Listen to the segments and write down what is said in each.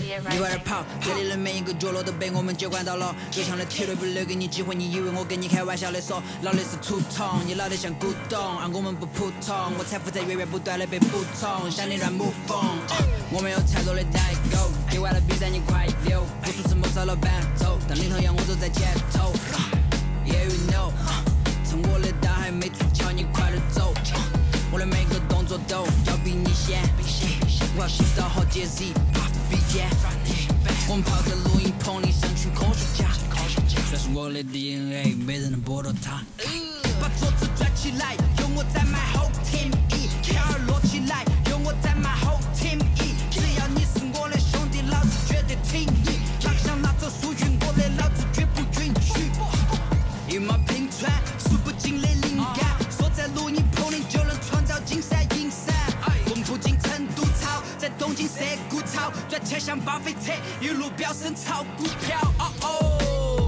你外跑，这里的每一个角落都被我们接管到了。隔墙的铁路不留给你机会，你以为我跟你开玩笑的说，老的是土桶，你老的像古董，而我们不普通，我财富在源源不断的被补充，向你乱目风。我们有太多的代沟，接完了比赛你快溜，不输是谋杀了伴奏，当领头羊我走在前头。Yeah you know， 趁我的刀还没出鞘，你快点走。我的每个动作都要比你先，我要洗到好节 Z， 比肩。我们泡在录音棚里，像群科学家，这是我的 DNA， 没人能剥夺它。把桌子转起来，有我在 my whole team E， 票儿摞起来，有我在 my whole team E， 只要你是我的兄弟，老子绝对挺你。哪个想拿走属于我的，老子绝不允许。一马平川，数不尽的灵感，锁在录音棚里就能创造金山银山。混不进成都草，在东京涉股潮，赚钱像巴菲特，一路飙升炒股票。哦哦。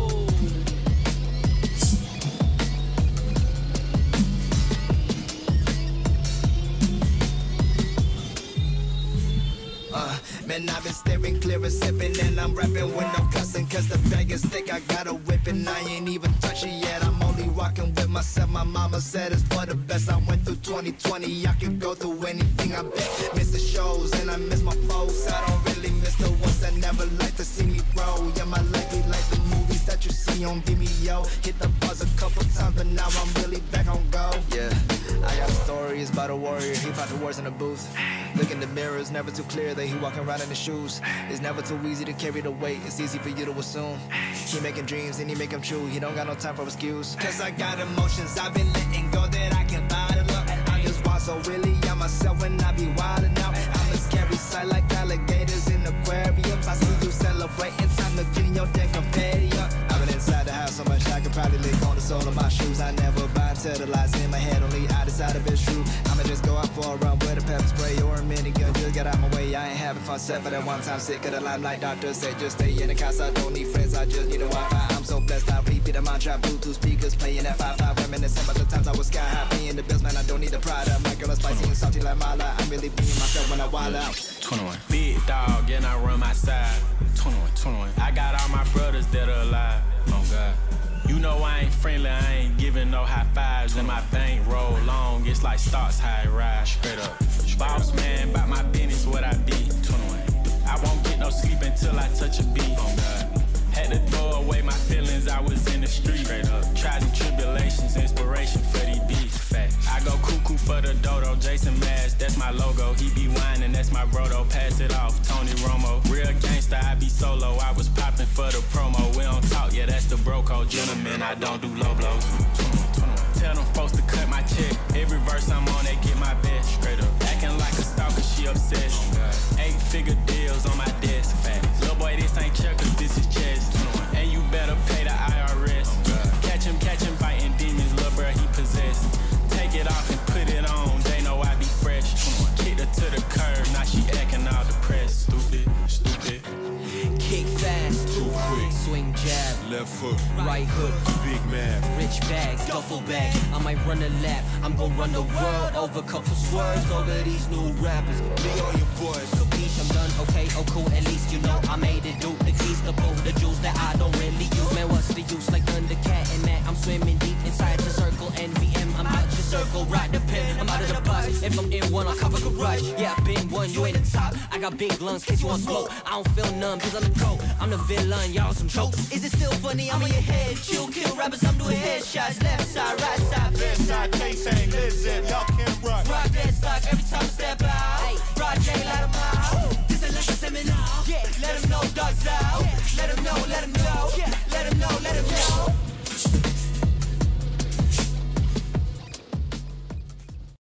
Man, I've been staring clear and sipping, and I'm rapping when I'm cussing, cause the bag is thick, I got a whipping. I ain't even touched it yet, I'm only rocking with myself. My mama said it's for the best. I went through 2020, I could go through anything, I bet. Miss the shows, and I miss my folks. I don't really miss the ones that never like to see me roll. Yeah, my life be like the movies that you see on Vimeo. Hit the buzz a couple times, but now I'm really back on go. Yeah, I got stories about a warrior, he fought the wars in the booth. Look in the mirror, it's never too clear that he walking around in the shoes. It's never too easy to carry the weight, it's easy for you to assume. He making dreams and he make them true, he don't got no time for excuse. Cause I got emotions, I've been letting go that I can bottle up. I just walk so really on myself when I be wildin' out. I'm a scary sight like alligators in aquariums. I see you celebrating, time to clean your deck confetti up. I've been inside the house so much I could probably lick on the sole of my shoes. I never buy until the lies in my head, only I decide if it's true. I'ma just go out for a run with a pepper spray or a minigun, just get out my way. I ain't having fun, set for that one time sick of the limelight. Doctor said just stay in the house, I don't need friends, I just need a Wi-Fi. I'm so blessed, I repeat the mantra, Bluetooth speakers playing at 5-5. Reminiscing about the times I was sky high, paying the bills, man, I don't need the pride. My girl is spicy and salty like Mala, I'm really being myself when I wild out. 21, big dog, and I run my side. 21, I got all my brothers that are alive. Oh God. You know I ain't friendly, I ain't giving no high fives. And my bank roll long, it's like stocks high rise. Straight up. Boss man, about my business, what I be. 21. I won't get no sleep until I touch a beat. Oh God. Had to throw away my feelings, I was in the street. Straight up. Trials and tribulations, inspiration for these beats. Fact. I go cuckoo for the dodo, Jason Mass, that's my logo. He be whining, that's my brodo, pass it off, Tony Romo. Real gangsta, I be solo, I was popping for the promo. We don't talk, yeah, that's the bro code. Gentlemen, I don't do low blows. 21. Tell them folks to cut my check. Every verse I'm on, they get my best. Straight up. Acting like a stalker, she obsessed. 8-figure deals on my desk. Facts. Little boy, this ain't checkers, this is chess. 21. And you better pay the IRS. Catch him fighting demons, little bro, he possessed. Take it off and put it on, they know I be fresh. 21. Kicked her to the curb, now she acting all depressed. Stupid. Kick fast, too quick. Swing jab, Left foot, right hook, big man. rich bags, duffel bag. I might run a lap, I'm gon' run the world over. Couple swerves over these new rappers. Me on your boys. Capiche, I'm done, okay, oh cool. At least you know I made it. Do the keys, the pull, the jewels that I don't really use. Man, what's the use? Like Thundercat and that I'm swimming deep inside your circle. NVM, I'm out your circle, ride the pin, I'm out of the bus. If I'm in one, I'll cover garage. Yeah, I been one, you ain't the top. I got big lungs, case you want smoke. I don't feel numb, cause I'm the coke. I'm the villain, y'all some jokes. Is it still funny? I'm on your head. Chill, kill rappers, I'm doing headshots. Left side, right side, left side, can't say listen.